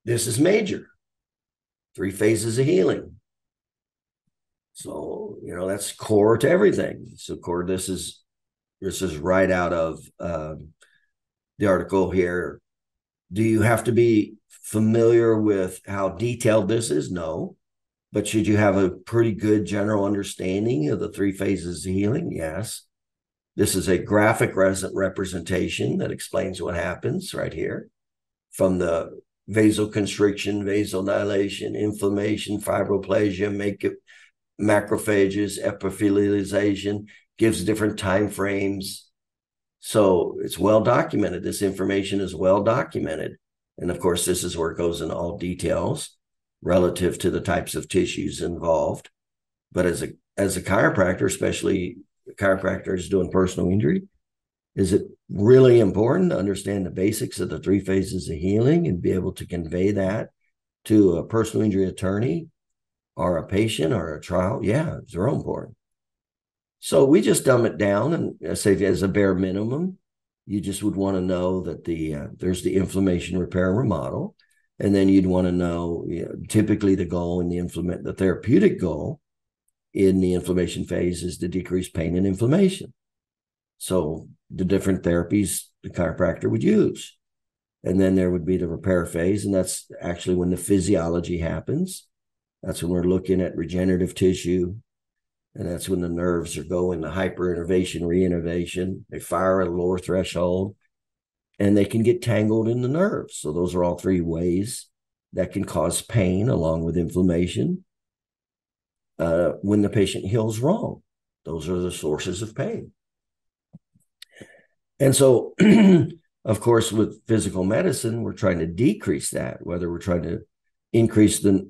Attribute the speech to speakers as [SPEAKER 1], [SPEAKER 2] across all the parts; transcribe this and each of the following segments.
[SPEAKER 1] This is major. 3 phases of healing. So, that's core to everything. So core, this is right out of the article here. Do you have to be familiar with how detailed this is? No. But should you have a pretty good general understanding of the 3 phases of healing? Yes. This is a graphic representation that explains what happens right here, from the vasoconstriction, vasodilation, inflammation, fibroplasia, macrophages, epithelialization, gives different time frames. So it's well documented. This information is well documented. And of course, this is where it goes in all details relative to the types of tissues involved. But as a chiropractor, especially chiropractors doing personal injury, is it really important to understand the basics of the 3 phases of healing and be able to convey that to a personal injury attorney or a patient or a trial? Yeah, it's real important. So we just dumb it down and say, as a bare minimum, you just would want to know that there's the inflammation, repair, and remodel. And then you'd want to know, typically the goal in the therapeutic goal in the inflammation phase is to decrease pain and inflammation. So the different therapies the chiropractor would use. And then there would be the repair phase, and that's actually when the physiology happens. That's when we're looking at regenerative tissue, and that's when the nerves are going to hyperinnervation, reinnervation. They fire at a lower threshold, and they can get tangled in the nerves. So those are all 3 ways that can cause pain along with inflammation. When the patient heals wrong, those are the sources of pain. And so, of course, with physical medicine, we're trying to decrease that, whether we're trying to decrease the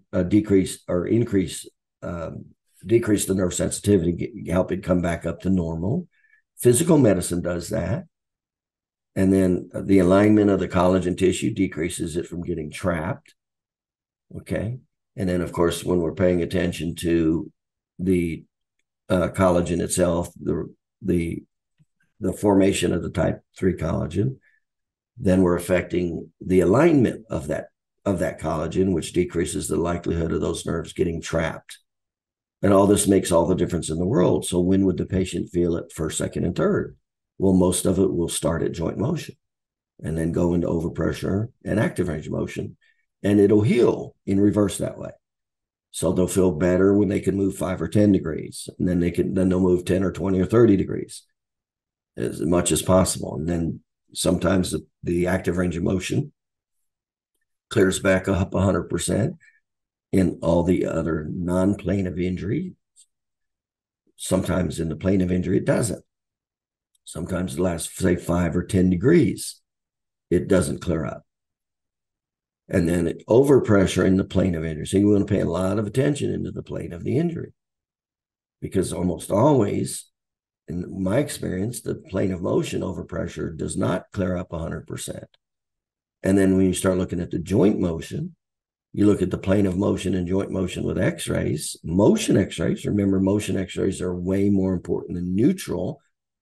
[SPEAKER 1] nerve sensitivity, help it come back up to normal. Physical medicine does that. And then the alignment of the collagen tissue decreases it from getting trapped. Okay. And then, of course, when we're paying attention to the collagen itself, the formation of the type 3 collagen, then we're affecting the alignment of that collagen, which decreases the likelihood of those nerves getting trapped. And all this makes all the difference in the world. So when would the patient feel it? First, second, and third? Well, most of it will start at joint motion and then go into overpressure and active range of motion. And it'll heal in reverse that way. So they'll feel better when they can move 5 or 10 degrees. And then they'll move 10 or 20 or 30 degrees as much as possible. And then sometimes the active range of motion clears back up 100% in all the other non-plane of injury. Sometimes in the plane of injury, it doesn't. Sometimes the last, say, 5 or 10 degrees, it doesn't clear up. And then overpressure in the plane of injury. So you want to pay a lot of attention into the plane of the injury, because almost always, in my experience, the plane of motion overpressure does not clear up 100%. And then when you start looking at the joint motion, you look at the plane of motion and joint motion with x-rays. Motion x-rays, remember, motion x-rays are way more important than neutral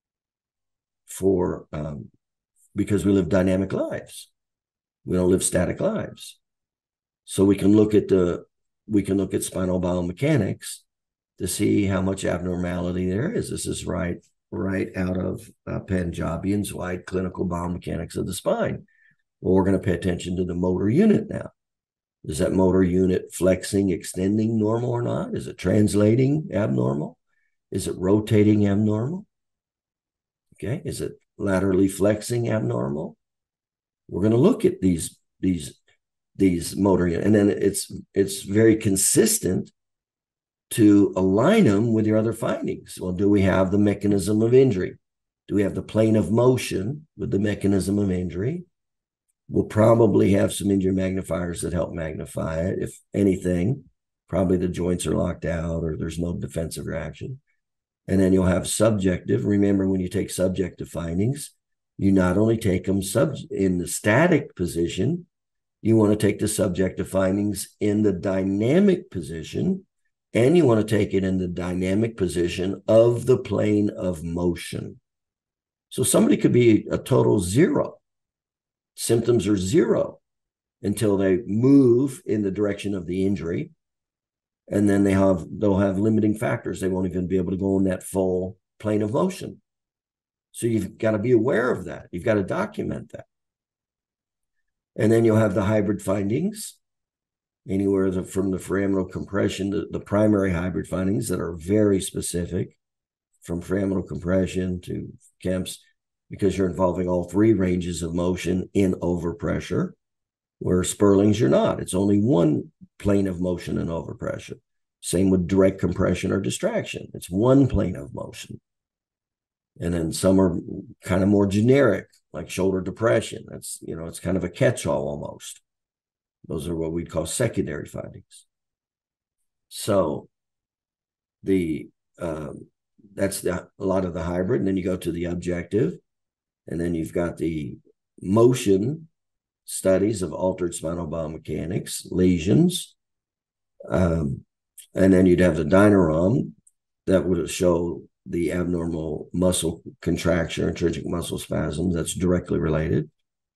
[SPEAKER 1] because we live dynamic lives. We don't live static lives. So we can look at spinal biomechanics to see how much abnormality there is. This is right out of Panjabian's Wide Clinical Biomechanics of the Spine. Well, we're going to pay attention to the motor unit now. Is that motor unit flexing, extending normal or not? Is it translating abnormal? Is it rotating abnormal? Okay. Is it laterally flexing abnormal? We're going to look at these motor units, and then it's very consistent to align them with your other findings. Well, do we have the mechanism of injury? Do we have the plane of motion with the mechanism of injury? We'll probably have some injury magnifiers that help magnify it. If anything, probably the joints are locked out or there's no defensive reaction. And then you'll have subjective. Remember, when you take subjective findings, you not only take them in the static position, you want to take the subjective findings in the dynamic position, and you want to take it in the dynamic position of the plane of motion. So somebody could be a total 0. Symptoms are 0. until they move in the direction of the injury. And then they'll have limiting factors. They won't even be able to go in that full plane of motion. So you've got to be aware of that. You've got to document that. And then you'll have the hybrid findings, anywhere from the foraminal compression to the primary hybrid findings that are very specific, from foraminal compression to Kemp's, because you're involving all three ranges of motion in overpressure, where Sperling's you're not. It's only one plane of motion in overpressure. Same with direct compression or distraction. It's one plane of motion. And then some are kind of more generic, like shoulder depression. That's, it's kind of a catch-all almost. Those are what we'd call secondary findings. So that's a lot of the hybrid. And then you go to the objective, and then you've got the motion studies of altered spinal biomechanics, lesions. And then you'd have the dynaram that would show the abnormal muscle contraction, intrinsic muscle spasms. That's directly related.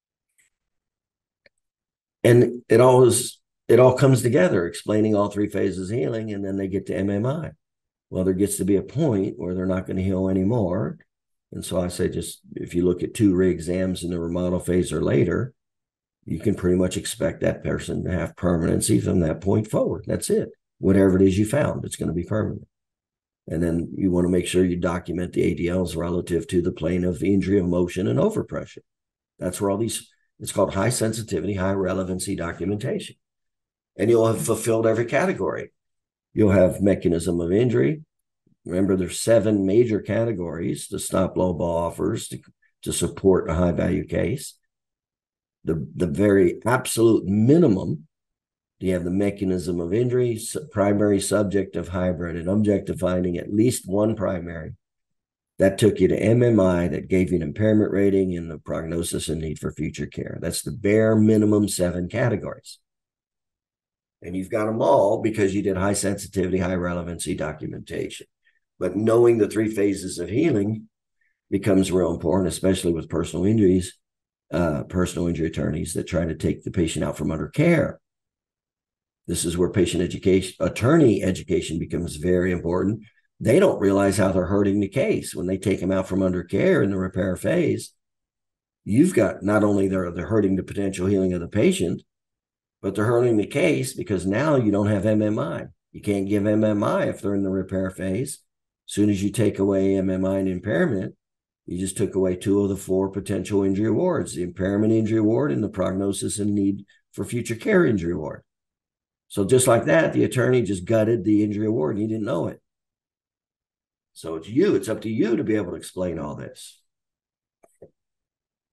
[SPEAKER 1] And it all comes together, explaining all three phases of healing, and then they get to MMI. Well, there gets to be a point where they're not going to heal anymore. And so I say, just if you look at 2 re-exams in the remodel phase or later, you can pretty much expect that person to have permanency from that point forward. That's it. Whatever it is you found, it's going to be permanent. And then you want to make sure you document the ADLs relative to the plane of injury of motion and overpressure. That's where all these, it's called high sensitivity, high relevancy documentation. And you'll have fulfilled every category. You'll have mechanism of injury. Remember, there's 7 major categories the stop low ball offers to support a high value case. The very absolute minimum, you have the mechanism of injury, primary subject of hybrid, and objective finding at least one primary. That took you to MMI, that gave you an impairment rating and the prognosis and need for future care. That's the bare minimum 7 categories. And you've got them all because you did high sensitivity, high relevancy documentation. But knowing the 3 phases of healing becomes real important, especially with personal injury attorneys that try to take the patient out from under care. This is where attorney education becomes very important. They don't realize how they're hurting the case when they take them out from under care in the repair phase. You've got not only they're hurting the potential healing of the patient, but they're hurting the case because now you don't have MMI. You can't give MMI if they're in the repair phase. As soon as you take away MMI and impairment, you just took away 2 of the 4 potential injury awards, the impairment injury award and the prognosis and need for future care injury award. So just like that, the attorney just gutted the injury award and he didn't know it. So it's up to you to be able to explain all this.